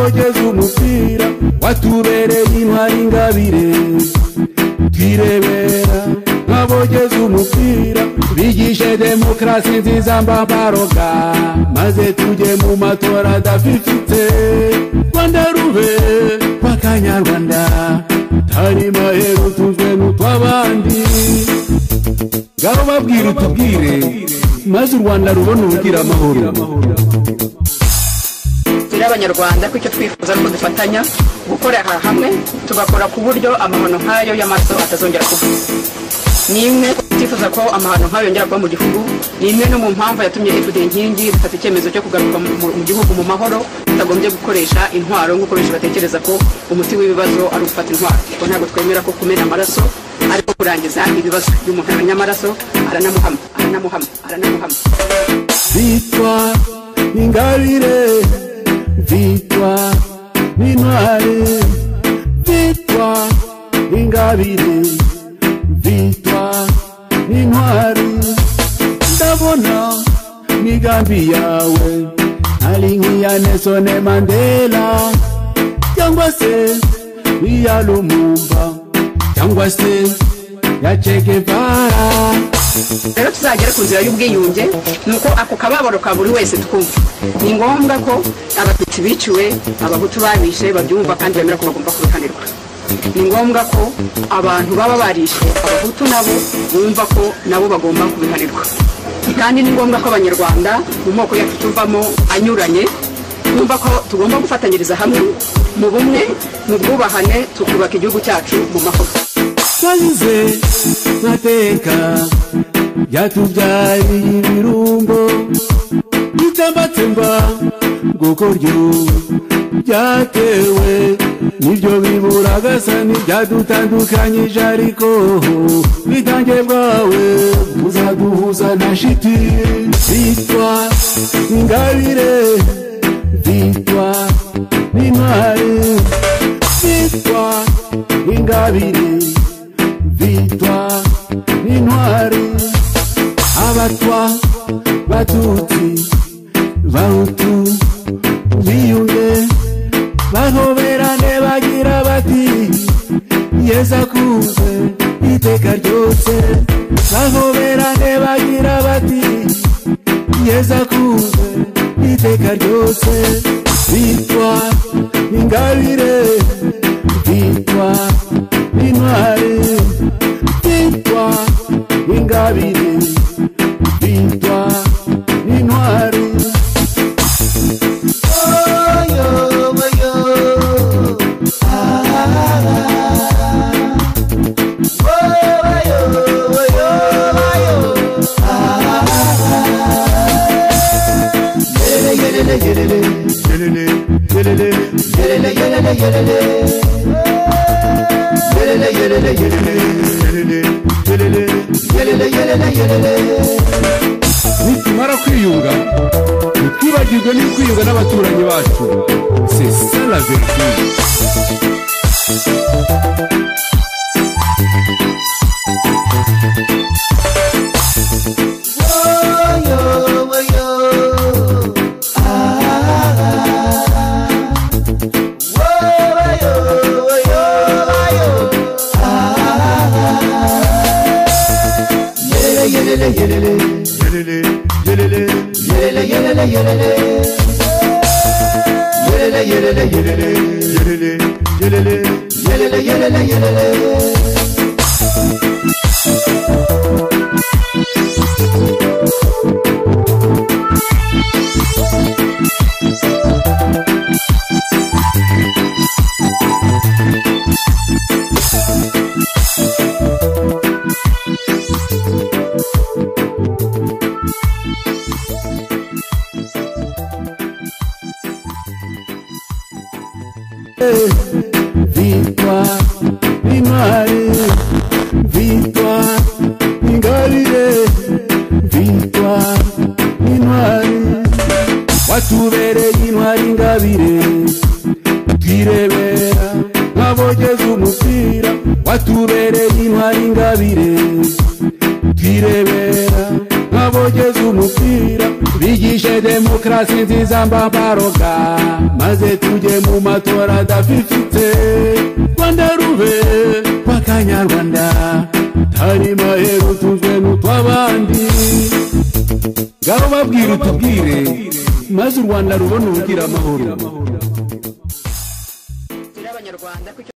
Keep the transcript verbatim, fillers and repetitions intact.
nk'abogeza umupira watubereye intwari ingabire twirebera nk'abogeza umupira bigishe demokarasi nziza mbabaroga maze tujye mu matora adafifite Rwanda rube rw'akanyarwanda tari maheru tuzwe n'utw'abandi ngaho babwira utubwire maze u Rwanda rubona ubugira amahoro Abanyarwanda ko icyo twifuza ko dufatanya gukorera hamwe tugakora ku buryo amahano nk'ayo y'amaso atazongera kuba nimwe twifuza ko amahano nk'ayo yongera kuba mu gihugu nimwe no mu mpamvu yatumye F D inkingi ifata icyemezo cyo kugaruka mu gihugu mu mahoro tutagombye gukoresha intwaro nk'uko benshi batekereza ko umuti w'ibibazo ari ugufata intwaro ko ntabwo twemera ko kumena amaraso ariko kurangiza ibibazo by'umuntu abanyamaraso aranamuhama aranamuhama aranamuhama Victoire Ingabire Victoire Intwari Victoire Ingabire Victoire Intwari ndabona migambi yawe ari nk'iya Nelson Mandela cyangwa se iya Lumumba cyangwa se ya Che Guevara rero tuzagera ku nzira y'ubwiyunge nuko ako kababaro ka buri wese tukumva ni ngombwa ko abatutsi biciwe abahutu babishe babyumva kandi bemera ko bagomba kubihanirwa ni ngombwa ko abantu baba barishe abahutu nabo bumva ko nabo bagomba kubihanirwa kandi ni ngombwa ko abanyarwanda mu moko yacu tuvamo anyuranye bumva ko tugomba gufatanyiriza hamwe mu bumwe mu bwubahane tukubaka igihugu cyacu mu mahoro twagize mateka yatubyaye ibirumbo bitambatemba gukoryo byatewe nibyo bibura gasa n'ibyadutandukanyije ariko bitange bwawe buzaduhuza na shiti Victoire Ingabire Victoire Intwari Victoire Ingabire Victoire Intwari abatwa batutsi bahutu biyunge bahoberane bagira bati yeza kuze iteka ryose bahoberane bagira bati yeza kuze iteka ryose Victoire Ingabire Victoire Intwari Victoire Ingabire Victoire Intwari oyo oyo ah oyo oyo ah yele yele yele yele yele yele yele yele nitumara kwiyunga ntitwibagirwe n'ukwiyunga n'abaturanyi bacu c'est ça la vérité Victoire Intwari Victoire Ingabire Victoire Intwari watubereye intwari ingabire twirebera nk'abogeza umupira watubereye intwari ingabire twirebera nk'abogeza umupira bigishe demokarasi demokarasi nziza mbabaroga maze tujye mu matora adafifite Rwanda rube rw'akanyarwanda tari maheru tuzwe n'utw'abandi ngaho babwire utubwire maze u Rwanda rubone ubugira amahoro.